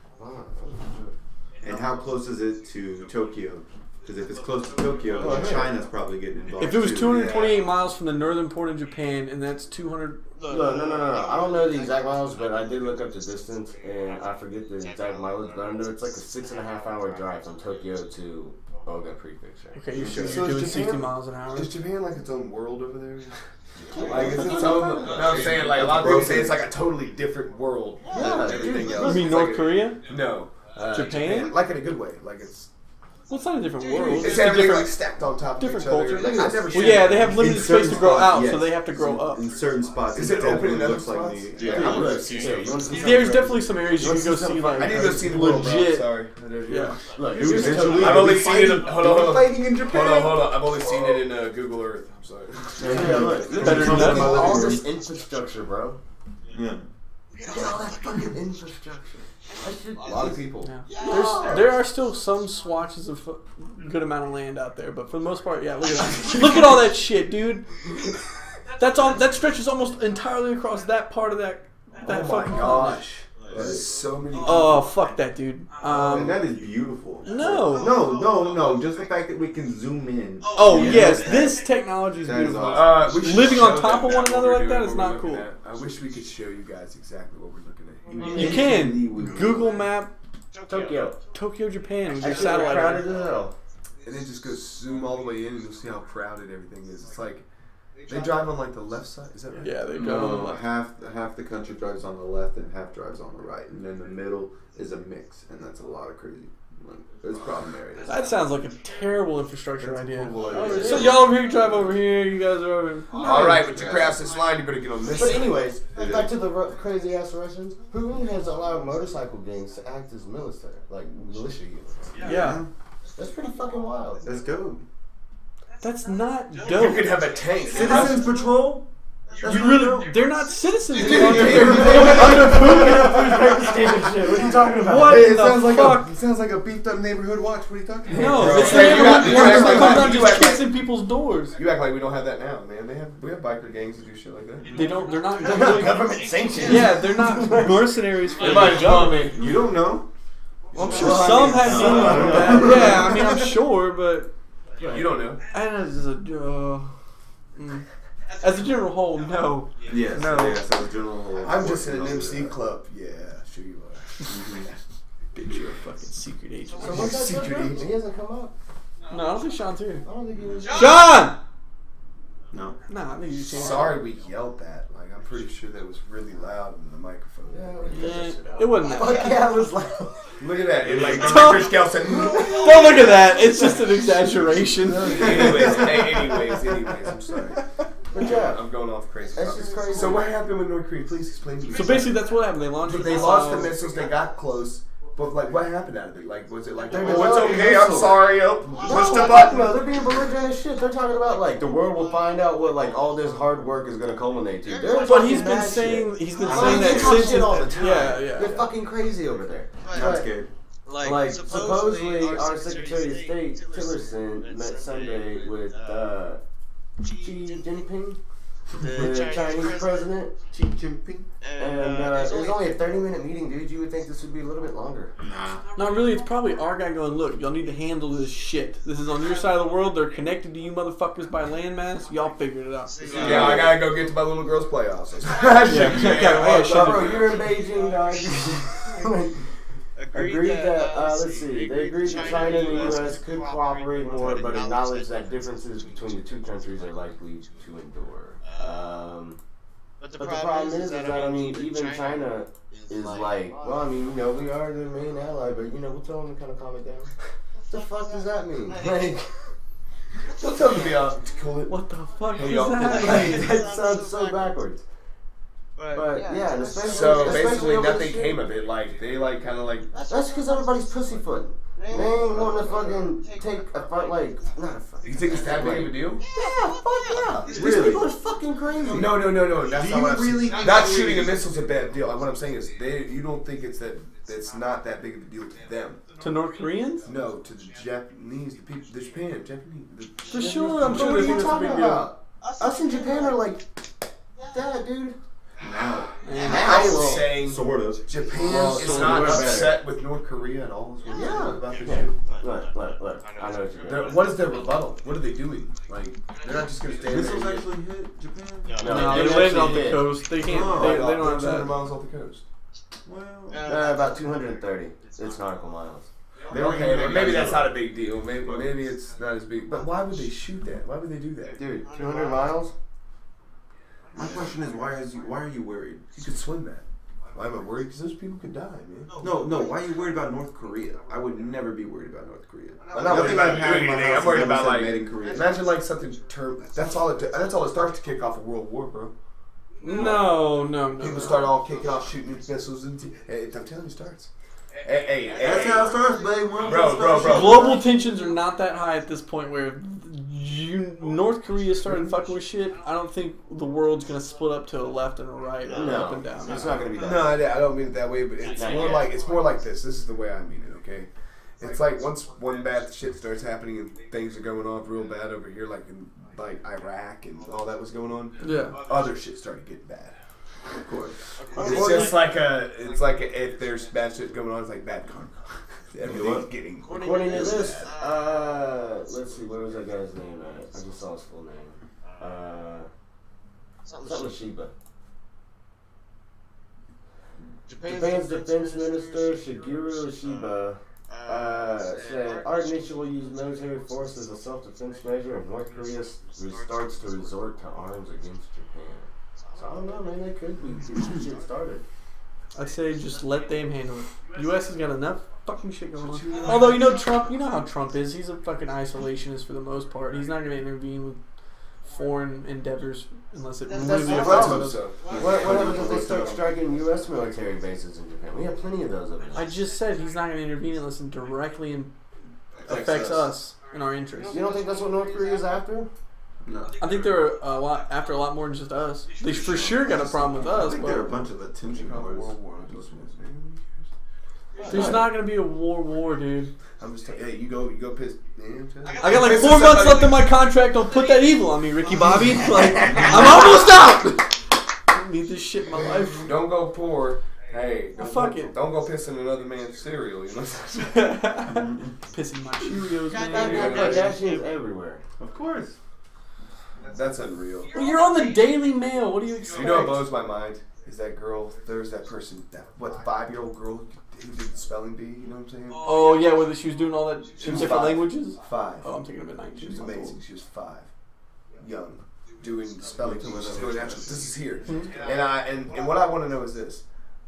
And how close is it to Tokyo? Because if it's close to Tokyo, then China's probably getting involved. If it was too. 228 miles from the northern port of Japan, and that's 200. No. I don't know the exact miles, but I did look up the distance, and I forget the exact mileage, but I know it's like a 6.5 hour drive from Tokyo to Oga Prefecture. Okay, you're sure So you're doing is 60 Japan- miles an hour? Is Japan like its own world over there? Like, is its own? No, I'm saying like a lot of people say it's like a totally different world Yeah, than everything dude. else. You mean It's North like Korea? No, Japan? like in a good way. Like it's Well, it's not a different world. it's a everything different, like stacked on top of different each other. culture. Like, I've never Well, seen yeah, it. they have limited In space certain to grow spots, out, yes. so they have to grow up. In certain spots, Is it it open in definitely other looks like spots? the... Yeah, I'm gonna see it. You wanna see There's something? definitely some areas you can go see, like, I need to go see the world, bro. legit. Sorry. Yeah. Look, Dude, eventually, I've they'll only be seen it. fighting- Hold they'll be on. fighting in Japan. Hold on. I've only seen it in Google Earth. I'm sorry. Yeah, look, Better than that. all this infrastructure, bro. Yeah. Look at all that fucking infrastructure. That shit, A lot of people. Yeah. There are still some swatches of good amount of land out there, but for the most part, yeah. Look at that. Look at all that shit, dude. That's all. That stretches almost entirely across that part of that Oh my fucking continent. gosh. There's so many. Oh fuck that, dude. And that is beautiful. No. No. Just the fact that we can zoom in. Oh Yeah. yes, this technology is That is beautiful. awesome. We should Living show on top them of one what another we're like that doing, is what not we're cool. looking at. I wish we could show you guys exactly what we're looking at. You can Google Map Tokyo. Japan with That your shit satellite. crowded as hell. And then just go zoom all the way in and you'll see how crowded everything is. It's like they drive on like the left side. Is that right? Yeah, they go. No, half the country drives on the left and half drives on the right, and then the middle is a mix, and that's a lot of crazy. Like, there's problem areas. That sounds like a terrible infrastructure That's a idea. horrible idea. So y'all over here, drive over here. You guys are over. All right, but to cross this line, you better get on this. But anyways, back to the crazy ass Russians. Putin has allowed motorcycle gangs to act as military, like militia units. Yeah, That's pretty fucking wild. Let's go. that's not You dope. could have a tank. Citizens Patrol. You really? They're not citizens. Dude, They're What are you talking about? What Hey, in it sounds the like fuck? it sounds like a beefed up neighborhood watch. What are you talking about? No, Bro, it's the hey, you got- neighborhood you ones act that like come that. down You just act like- kissing people's doors. You act like we don't have that now, man. We have biker gangs that do shit like that. They don't. They're not. They're not government sanctioned. Yeah, they're not mercenaries for By the government. You don't know. Well, I'm sure some have dealings with that. Yeah, I mean, I'm sure, but You don't know. as a general whole, no. Yes. No. Yes. As a general. I'm just in an MC club. Yeah, sure you are. Bitch, you're a fucking secret agent. So what's that Secret secret agent. He hasn't come up. No, I don't think Sean's here. I don't think he was. Sean! No. Nah, I think he's here. Sorry we yelled that. Like, I'm pretty sure that was really loud in the microphone. Yeah, It wasn't that Fuck bad. yeah, it was like. Look at that. It, like, Don't- Chris Kelson. Don't look at that. It's just an exaggeration. anyways, I'm sorry. But yeah, I'm going off crazy. that's just crazy. So what happened with North Korea? Please explain to me. So basically, that's what happened. They launched. They launched the missiles. They got close. But like, what happened out of it? Like, was it like, They're oh, it's developing okay, I'm missiles. sorry, oh, push the No, button. no, they're being belligerent as shit. They're talking about like the world will find out what like all this hard work is gonna culminate to. They're But talking he's been mad saying shit. he's been Well, saying they that talk since shit all the time. yeah. They're fucking crazy over there. I'm But, scared. like supposedly our Secretary of State Tillerson met Sunday with Xi Jinping, the Chinese president, Xi Jinping. and it was only a 30-minute meeting, dude. You would think this would be a little bit longer. Nah. Not really. It's probably our guy going, look, y'all need to handle this shit. This is on your side of the world. They're connected to you motherfuckers by landmass. Y'all figured it out. Yeah, I gotta go get to my little girl's playoffs. Bro, you're in Beijing, dog. Agreed that, let's see, they agreed that China and the U.S. could cooperate more, but acknowledge that differences between the two countries are likely to endure. But the problem is that, I mean, even China is like, well, I mean, you know, we are the main ally, but, you know, we'll tell them to kind of calm it down. What the fuck does that mean? Like, We'll tell them to be out. What the fuck Hey, is y'all. that? like, that sounds so backwards. But, yeah, and especially... So especially basically, over nothing this came shit. of it. Like they like kind of like. That's because everybody's pussyfooting. They ain't want to fucking take a fight like, not a fight. You think it's that big of a deal? Yeah, fuck yeah. These Really? people are fucking crazy. No. That's Do not you what I'm really saying. think Not that shooting a is- missile's a bad deal. What I'm saying is, you don't think it's not that big of a deal to them. To North Koreans? No, to the Japanese, the people, the Japan, Japanese. For sure, I'm But sure what are they think you it's a talking big deal. about? Us in Japan are like, that, dude. Now. I was saying Sort of. Japan is so not we're better. upset with North Korea at all. Is what Yeah. about this Yeah. shit. Look. I know what you're doing. What is their rebuttal? What are they doing? Like, they're not just gonna stand Missiles there. actually hit Japan? No, they they land actually off the did. coast. They can't. Oh, they don't have 200 that. miles off the coast. Well, About 230. It's nautical miles. they were Okay, hitting well, maybe it. that's not a big deal. Maybe it's not as big. But why would they shoot that? Why would they do that? Dude, 200 miles? My question is, why are you worried? You could swim that. Why am I worried? Because those people could die, man. No. Why are you worried about North Korea? I would never be worried about North Korea. I'm not worried about I've had in my anything. house I'm worried has about never like said made in Korea. imagine like something That's all it starts to kick off a world war, bro. No. People start all kicking off shooting missiles into. Hey, I'm telling you, it starts. Hey, That's how it starts, babe. Bro. Global tensions are not that high at this point where North Korea started fucking with shit. I don't think the world's gonna split up to a left and a right or up and down. It's not gonna be that. No, I don't mean it that way, but it's more like this. This is the way I mean it. Okay, it's like once one bad shit starts happening and things are going off real bad over here, like in Iraq and all that was going on. Yeah. Other shit started getting bad. Of course. It's just like if there's bad shit going on, it's like bad karma. Everything's getting. According to this, let's see, where was that guy's name at? I just saw his full name. Something with Sheba. Japan's defense minister Shigeru Ishiba said our nation will use military force as a self-defense measure if North Korea starts to resort to arms against Japan. So I don't know, man. They could be getting shit started. I'd say just let them handle it. U.S. has got enough fucking shit going on. Although, Trump, you know how Trump is. He's a fucking isolationist for the most part. He's not going to intervene with foreign endeavors unless it That's really the affects problem. us. What happens if they start striking U.S. military bases in Japan? We have plenty of those over there. I just said he's not going to intervene unless it directly affects us and our interests. You don't think that's what North Korea is after? No. I think they're after a lot more than just us. They for sure got a problem with I us, think there are a but bunch of attention whores. World War. there's not going to be a war, dude. I'm just telling you, hey, you go piss. I got like 4 months left in my contract. Don't put that evil on me, Ricky Bobby. Like, I'm almost out. I don't need this shit in my life. Don't go poor. Hey, Fuck it. Don't go piss in another man's cereal. You know. Pissing my Cheerios, Goddamn man. Kardashians everywhere. Of course. That's unreal. Well, you're on the Daily Mail. What do you expect? You know what blows my mind is that girl. There's that person. That 5-year-old girl who did the spelling bee. You know what I'm saying? Oh yeah, whether she was doing all that in She was different 5. languages. 5. Oh, I'm thinking of it 19. She was amazing. She was 5, young, doing the spelling bee. She's doing actual. This is here, and what I want to know is this.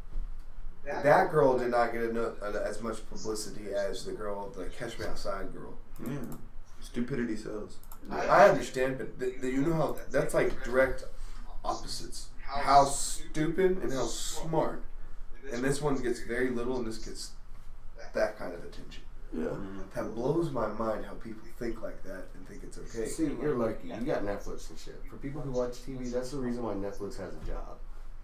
That girl did not get as much publicity as the girl, the Catch Me Outside girl. Yeah. Stupidity sells. I understand, but you know how that's like direct opposites. How stupid and how smart. And this one gets very little, and this gets that kind of attention. Yeah. That blows my mind how people think like that and think it's okay. See, you're lucky. You got Netflix and shit. For people who watch TV, that's the reason why Netflix has a job.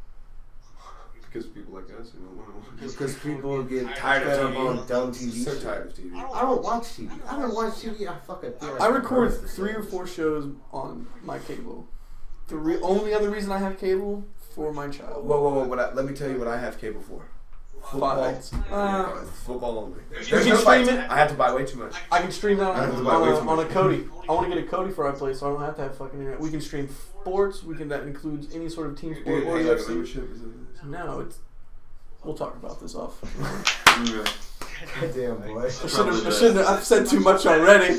Because people like us, Because people get Tired of fed up TV. on dumb TV so shit. tired of TV. I don't watch TV. I don't watch TV. I fucking feel like I record I'm 3 or 4 shows on my cable. The only other reason I have cable for my child. Whoa! Let me tell you what I have cable for. Football. Fights. Football only. You There's can no stream fights. it. I have to buy way too much. I can stream that I have to buy way too on a much. Kodi. I want to get a Kodi for our place, so I don't have to have fucking internet. We can stream sports. That includes any sort of team sport or Like UFC. membership. No, it's. We'll talk about this off. Goddamn boy. I shouldn't have. I've said too much already.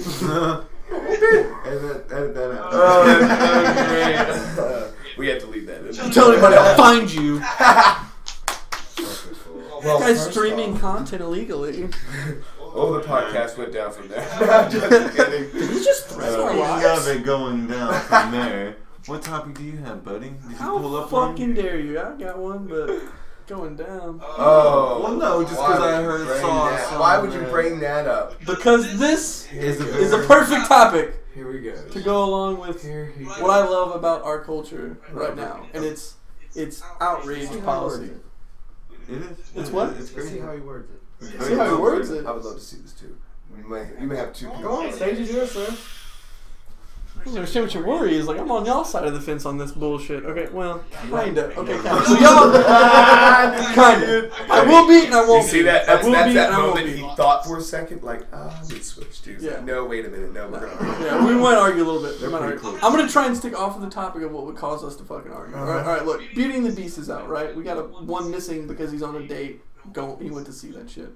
Edit that out. We have to leave that in. Don't tell anybody, I'll find you. Well, This guy's first streaming off- content illegally. Oh, the podcast went down from there. I'm just kidding. Did he just threaten our Speaking lives? of it going down from there, what topic do you have, buddy? Did you pull How up one? fucking dare you? I got one, but going down. Oh. Well, no, just because I heard sauce. Why would you bring that up? Because this is a perfect topic Here we go. to go along with what I love about our culture right now, and it's outrage policy. It is. It's what? It's See crazy. how he words it. See how he words it. I would love to see this too. You may have two people. Go on, stage is yours, sir. I don't understand what your worry is. Like, I'm on y'all side of the fence on this bullshit. Okay, well, kinda. Okay, kinda. So y'all, kinda. I will be and I You won't see be. that? I That's will be that and I won't moment be. he thought for a second, like, let me switch, dude. Yeah. No, wait a minute. No, we're gonna. Yeah, we might argue a little bit. They're pretty close. I'm gonna try and stick off of the topic of what would cause us to fucking argue. All right. Look, Beauty and the Beast is out, right? We got one missing because he's on a date. He went to see that shit.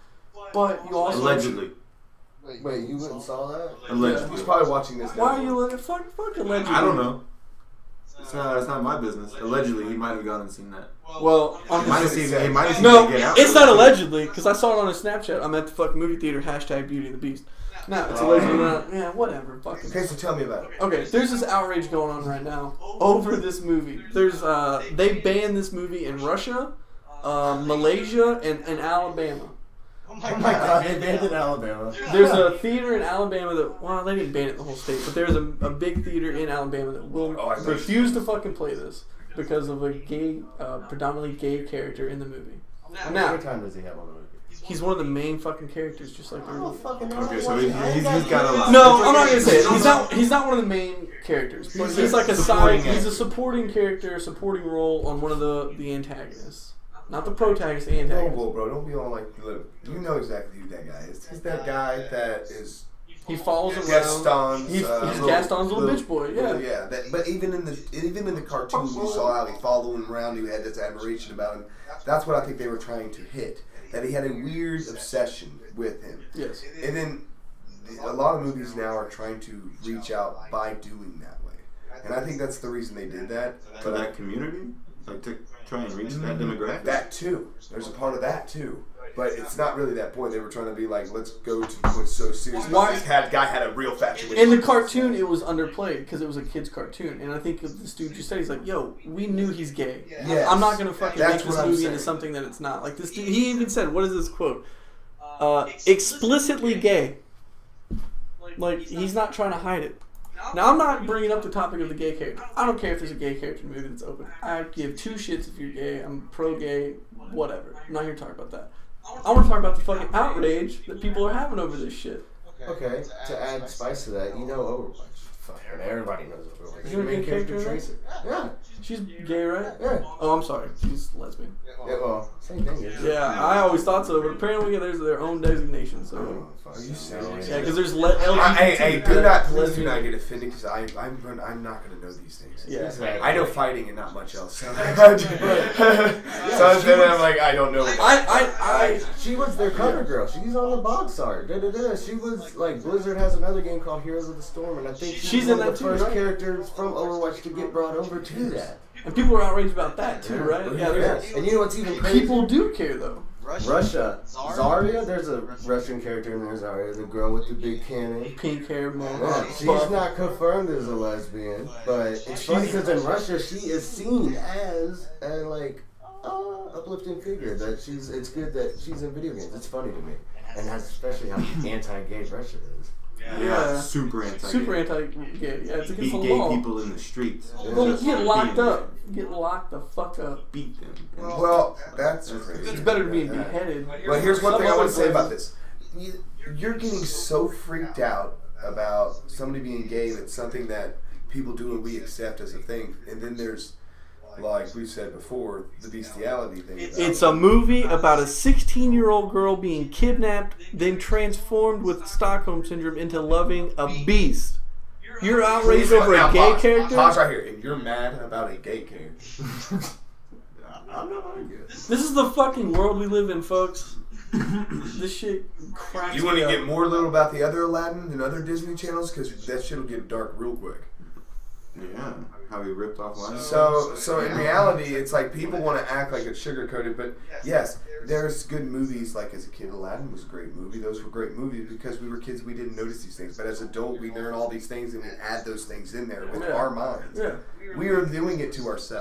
But you also Allegedly. Wait, you went and saw that? Allegedly. He's probably watching this now. Why are you letting fuck allegedly? I don't know. It's not my business. Allegedly, he might have gone and seen that. Well, He might have seen no, Get Out. it's not allegedly because I saw it on a Snapchat. I'm at the fucking movie theater. # Beauty and the Beast. No, it's allegedly not. Yeah, whatever. Fucking. Okay, so tell me about it. Okay, there's this outrage going on right now over this movie. There's they banned this movie in Russia, Malaysia, and Alabama. Oh my god, they banned it in Alabama. There's a theater in Alabama that, well, they didn't ban it in the whole state, but there's a big theater in Alabama that will refuse to fucking play this because of a gay, predominantly gay character in the movie. How Now, much time does he have on the movie? he's one of the main fucking characters, just like the movie. Okay, so he's got a lot. No, I'm not gonna say it. He's not one of the main characters, but he's like a side. He's a supporting character, supporting role on one of the antagonists. Not the protagonist, the antagonist. Whoa, bro, don't be all like, look, you know exactly who that guy is. He's that guy that is. He follows around. Gaston's. He's Gaston's little bitch boy. Yeah. Yeah. But even in the cartoon, you saw how he followed him around. You had this admiration about him. That's what I think they were trying to hit. That he had a weird obsession with him. Yes. And then a lot of movies now are trying to reach out by doing that way. And I think that's the reason they did that. For that community? Like to try and reach that demographic? That too. There's a part of that too. But it's not really that point. They were trying to be like, let's go to what's so serious. Why? This guy had a real infatuation. In the cartoon, it was underplayed because it was a kid's cartoon, and I think this dude just said, he's like, "Yo, we knew he's gay. Yes. I'm not gonna fucking That's make this what I'm movie saying. into something that it's not." Like this dude, he even said, "What is this quote? Explicitly gay. Like he's not trying to hide it." Now, I'm not bringing up the topic of the gay character. I don't care if there's a gay character in the movie that's open. I give two shits if you're gay. I'm pro-gay, whatever. I'm not here to talk about that. I want to talk about the fucking outrage that people are having over this shit. Okay, to add spice to that, you know Overwatch. Fucking everybody knows Overwatch. Is there a Main gay character in Tracer. Yeah. She's gay, right? Yeah. Oh, I'm sorry. She's lesbian. Yeah, well, same thing. Isn't it? Yeah, I always thought so, but apparently there's their own designation. So, Are you serious? yeah, because there's LGBT. Hey, please do not get offended because I'm not going to know these things. Yeah. Exactly. I know fighting and not much else. So then I'm like, I don't know. She was their cover girl. She's on the box art. She was like Blizzard has another game called Heroes of the Storm, and I think she's in one that of the too, first right? characters from Overwatch to get brought over to that. And people are outraged about that too, right? Yeah, Yeah. And you know what's even crazy? people do care though. Russia. Zarya, there's a Russian character in there, Zarya, the girl with the big cannon. Pink hair, man. Yeah, she's not confirmed as a lesbian, but it's funny because in Russia she is seen as a uplifting figure. That it's good that she's in video games. It's funny to me, and that's especially how anti-gay Russia is. Yeah. Super anti-gay. Super anti-gay. Yeah, it's against Beat the gay law. people in the streets. Well, Just get locked beating up. Get locked the fuck up. Beat them. Well, that's crazy. It's better than being beheaded. Well, here's one Some thing I want other to say about places- this. You're getting so freaked out about somebody being gay that's something that people do and we accept as a thing. And then there's, like we said before, the bestiality thing. It's a movie about a 16-year-old girl being kidnapped, then transformed with Stockholm Syndrome into loving a beast. You're outraged over a gay character? Pause right here. And you're mad about a gay character. I'm not arguing. This is the fucking world we live in, folks. This shit cracks You want me to up. get more little about the other Aladdin and other Disney channels? Because that shit will get dark real quick. Yeah. How he ripped off lines. So in reality, it's like people want to act like it's sugar-coated, but yes, there's good movies. Like as a kid, Aladdin was a great movie. Those were great movies because we were kids. We didn't notice these things, but as adult, we learn all these things and we add those things in there with Yeah. our minds. Yeah. We are doing it to ourselves.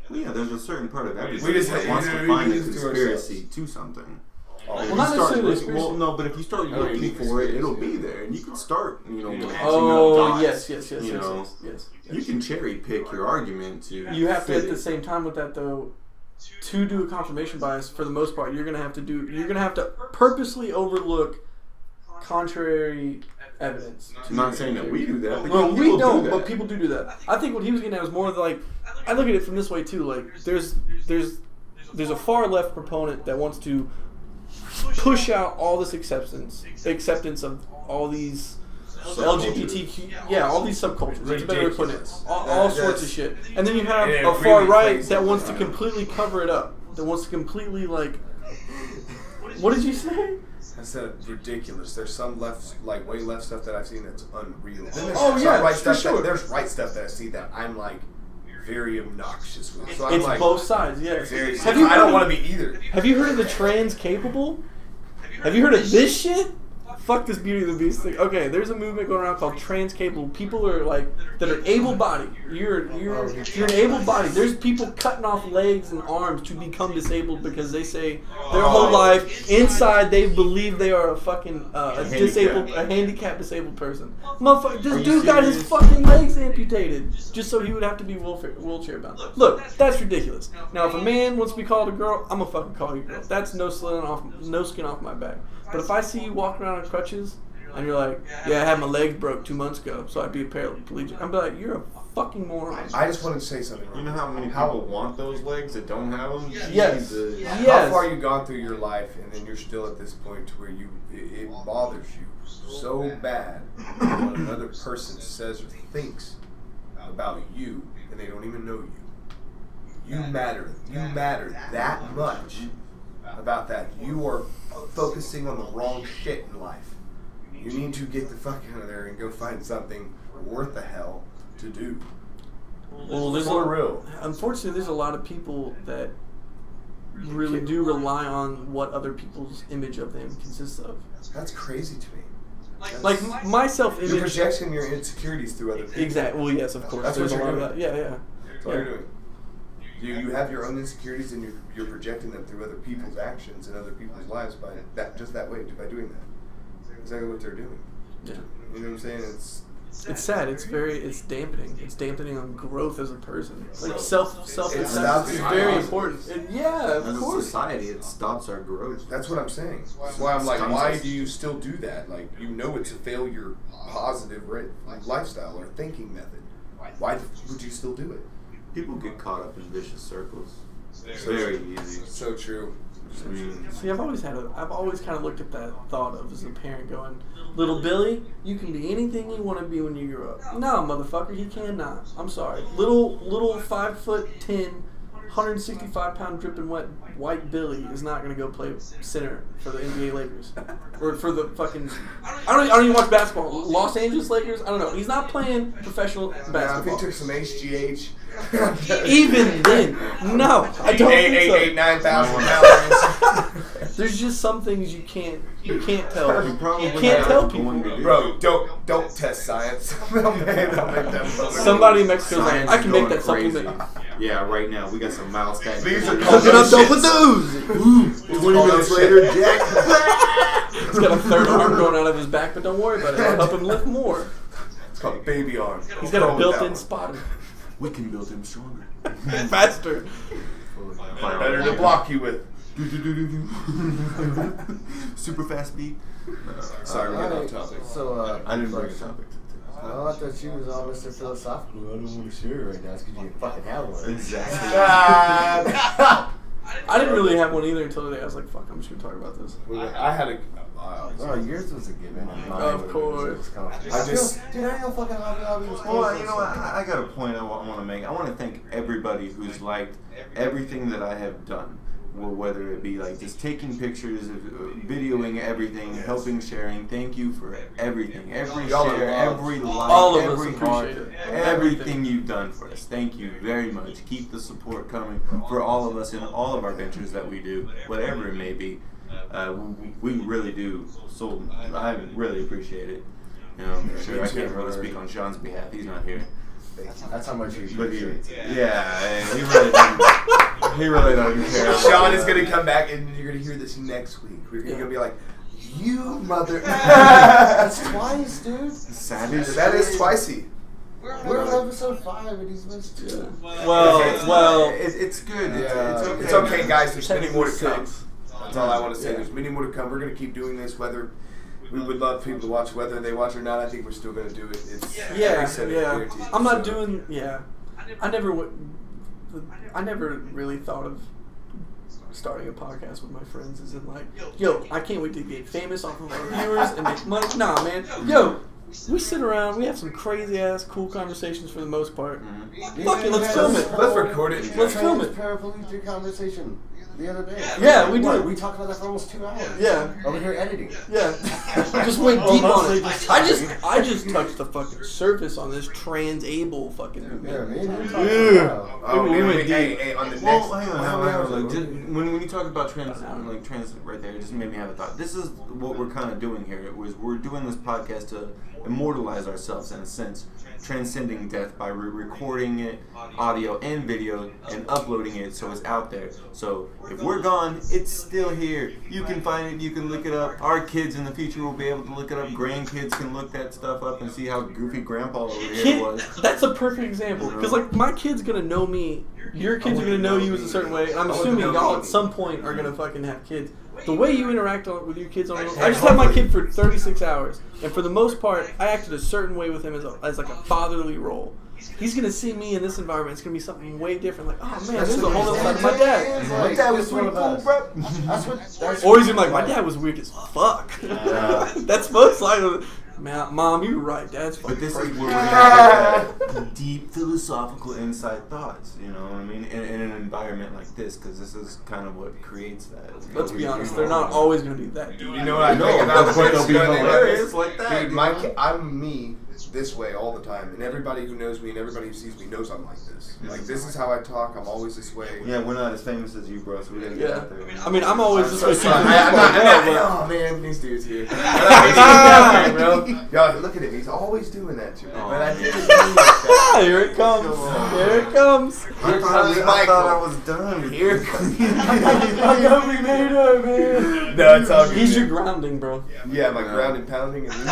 Well, yeah, there's a certain part of everybody We just that wants to find a conspiracy to something. Well, not necessarily. Well, no, but if you start looking for it, it'll be there, and you can start, matching Oh, up dots. yes. You can cherry pick your argument to. You have to, at the same time with that though, to do a confirmation bias. For the most part, you're gonna have to purposely overlook contrary evidence. I'm not saying that we do that. But Well, we don't, do but people do that. I think what he was getting at was more like, I look at it from this way too. Like, there's a far left proponent that wants to push out all this acceptance of all these LGBTQ, all these subcultures. That's a better way to put it. All sorts of shit. And then you have a far right that wants to completely cover it up. That wants to completely like. What did you say? I said ridiculous. There's some left, like way left stuff that I've seen that's unreal. Then there's right for stuff sure. There's right stuff that I see that I'm like very obnoxious with. So I'm It's like, both sides, yes. I don't want to be either. Have you heard of the trans capable? Have you heard of this shit? Fuck this Beauty and the Beast thing. Okay, there's a movement going around called trans capable. People are like that are able-bodied. You're an able-bodied. There's people cutting off legs and arms to become disabled because they say their whole life inside they believe they are a fucking a handicapped disabled person. Motherfucker, this dude got his fucking legs amputated just so he would have to be wheelchair bound. Look, that's ridiculous. Now, if a man wants to be called a girl, I'm gonna fucking call you a girl. That's no skin off my back. But if I see you walking around on crutches and you're like, yeah, I had my legs broke 2 months ago, so I'd be a paraplegic, I'm like, you're a fucking moron. I just wanted to say something. You know how many people want those legs that don't have them? Yes. How far you gone through your life, and then you're still at this point to where it bothers you so bad when another person says or thinks about you, and they don't even know you. You matter. You matter that much about that. You are focusing on the wrong shit in life. You need to get the fuck out of there and go find something worth the hell to do. Well, there's unfortunately, there's a lot of people that really do rely on what other people's image of them consists of. That's crazy to me. Like my self-image. You're projecting your insecurities through other people. Exactly. Well, yes, of course. That's There's what a you're lot of doing. that. Yeah. That's what you're doing. You have your own insecurities, and you're projecting them through other people's actions and other people's lives by by doing that. Exactly what they're doing. Yeah. You know what I'm saying? It's sad. It's dampening. It's dampening on growth as a person. Like self-acceptance is very important. And of course. As a society, it stops our growth. That's what I'm saying. That's why I'm like, why do you still do that? Like, you know it's a failure, positive lifestyle or thinking method. Why would you still do it? People get caught up in vicious circles. It's very easy. So true. See, I've always kind of looked at that thought of as a parent going, little Billy, you can be anything you want to be when you grow up. No, motherfucker, he cannot. I'm sorry. Little 5'10", 165-pound dripping wet white Billy is not going to go play center for the NBA Lakers or for the fucking. I don't even watch basketball. Los Angeles Lakers. I don't know. He's not playing professional basketball. If he took some HGH. Even then, no, I don't think so. 9,000 calories. There's just some things you can't tell. You probably can't tell people. Bro, don't test science. They'll make them. Somebody in Mexico's like, I can make that supplement. Yeah, right now we got some miles stacked. These are Cooking up dope with those. 20 minutes later, Jack. He's got a third arm growing out of his back, but don't worry about it. I'll help him lift more. It's called baby arm. He's got a built-in spotter. We can build him stronger. Faster. Better to block you with. Super fast beat. Sorry, we're getting off topic. So, I didn't bring a topic. I thought you was all Mr. Philosophical. I don't want to share it right now. It's because you fucking have one. Exactly. I didn't really have one either until today. I was like, fuck, I'm just going to talk about this. I had a. Oh, yours was a given. Of course. Dude, I ain't no fucking hobby. Well, you know what? I got a point I want to make. I want to thank everybody who's liked everything that I have done. Well, whether it be like just taking pictures, videoing everything, helping, sharing. Thank you for everything. Every share, every like, every heart, everything you've done for us. Thank you very much. Keep the support coming for all of us in all of our ventures that we do, whatever it may be. We really do. So I really appreciate it. You know, sure, I can't really speak on Sean's behalf. He's not here. That's how much you But appreciate it. yeah, he really doesn't care. Sean is gonna come back, and you're gonna hear this next week. We're gonna be like, "You mother." That's twice, dude. Savage. That is twicey. We're on episode 5 and he's missed 2. Well, it's good. Yeah. It's okay. It's okay, guys. There's many more to technically come. 6. That's all I want to say. There's many more to come. We're gonna keep doing this. Whether we would love people to watch, whether they watch or not, I think we're still gonna do it. It's every Sunday, guaranteed. I'm not So- doing. Yeah, I never really thought of starting a podcast with my friends. As in like, yo, I can't wait to get famous off of our viewers and make money. Nah, man. Yo, we sit around, we have some crazy ass cool conversations for the most part. Fuck it, let's film it. Let's record it. Let's film it. Paraplegic conversation the other day. Yeah, we What? did. We talked about that for almost 2 hours. Yeah. Over here editing. Yeah, just went deep on mostly it. just I just touched the fucking surface on this trans-able fucking Yeah, movement. man. Oh, We went hey, on the Well, next. hang on. Like, when you talk about trans right there, it just made me have a thought. This is what we're kind of doing here. We're doing this podcast to immortalize ourselves in a sense, transcending death by recording it, audio and video, and uploading it so it's out there. So if we're gone, it's still here. You can find it. You can look it up. Our kids in the future will be able to look it up. Grandkids can look that stuff up and see how goofy Grandpa over here was. That's a perfect example. Because, like, my kid's going to know me. Your kids are going to know you as a certain way. And I'm assuming y'all at some point are going to fucking have kids. The way you interact with your kids on I just had my kid for 36 hours. And for the most part, I acted a certain way with him as like a fatherly role. He's going to see me in this environment. It's going to be something way different. Like, oh, man, this is a whole other side of my dad. My dad was pretty cool, bro. Or he's going to be like, my dad was weird as fuck. That's most likely. Man, Mom, you're right. Dad's fucking But this crazy. is where we're gonna get deep philosophical inside thoughts, you know what I mean, in an environment like this, because this is kind of what creates that. Let's be honest, they're not always going to be that deep. You know what I think about but the they'll kids be going hilarious like that. Dude, I'm me this way all the time, and everybody who knows me and everybody who sees me knows I'm like this. Like, this is how I talk. I'm always this way. Yeah, we're not as famous as you, bro, so we gotta get Yeah. out there. I mean, I'm always this way too. Oh man, these dudes here. Bro. Yo, look at him. He's always doing that to me. But I didn't mean that. Here it comes. Here it comes. Here comes I Michael. thought I was done. Here comes. I got me made up, man. No, it's all good. He's your grounding, bro. Yeah, my ground and pounding. And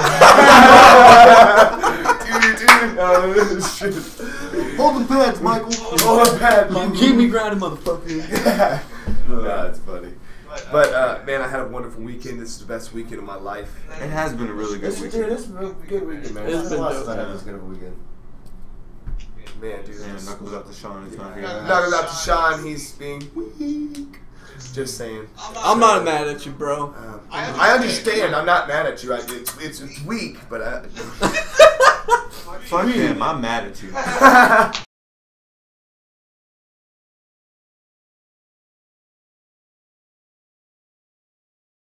dude. Shit. Hold the pads, Michael. Hold the pad, You Michael. keep me grounded, motherfucker. Nah, it's funny. But man, I had a wonderful weekend. This is the best weekend of my life. It has been a really good Dude, weekend. this is a good weekend, man. It's been dope. I had this good of a weekend. Man, dude. Yeah, knuckles up to Sean. He's not here. Knuckles out to Sean. He's being weak. Just saying. I'm not mad at you, bro. I understand. I'm not mad at you. It's weak, but Fuck him. I'm mad at you.